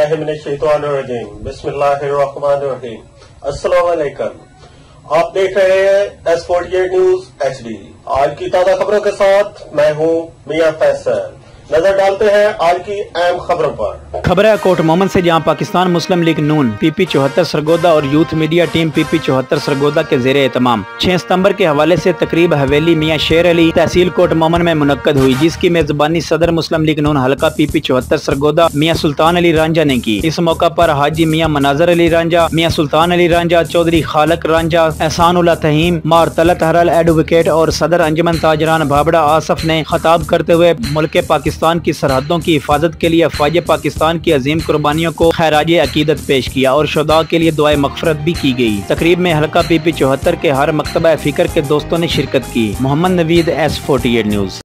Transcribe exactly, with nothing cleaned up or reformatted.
बिस्मिल्लाहिर्रहमानिर्रहीम बिस्मिल्लाहिर्रहमानिर्रहीम। अस्सलाम वालेकुम। आप देख रहे हैं S forty eight news HD डी। आज की ताजा खबरों के साथ मैं हूं मियां फैसल। नजर डालते हैं आज की अहम खबरों पर। खबर है कोट मोहम्मद से, जहां Pakistan Muslim League Noon PP चौहत्तर सरगोदा और यूथ मीडिया टीम पीपी चौहत्तर सरगोदा के जेर एहतमाम छह सितम्बर के हवाले से तकरीब हवेली मियां शेर अली तहसील कोट मोहम्मद में मुनक्कद हुई, जिसकी मेजबानी सदर मुस्लिम लीग नून हल्का पीपी चौहत्तर सरगोदा मियां सुल्तान अली रांझा ने की। इस मौका पर हाजी मियां मनाजर अली रांझा, मियां सुल्तान अली रांझा, चौधरी खालक रांझा, एहसान उल्लाह तहीम, मारतलत हरल एडवोकेट और सदर अंजुमन ताजरान भाबड़ा आसफ ने खिताब करते हुए मुल्क पाकिस्तान की सरहदों की हिफाजत के लिए अफवाज पाकिस्तान की अजीम कुर्बानियों को खैराज अकीदत पेश किया और शुहदा के लिए दुआए मगफरत भी की गई। तकरीब में हल्का पीपी चौहत्तर के हर मकतबा फिक्र के दोस्तों ने शिरकत की। Mohammad Naveed, S forty eight news.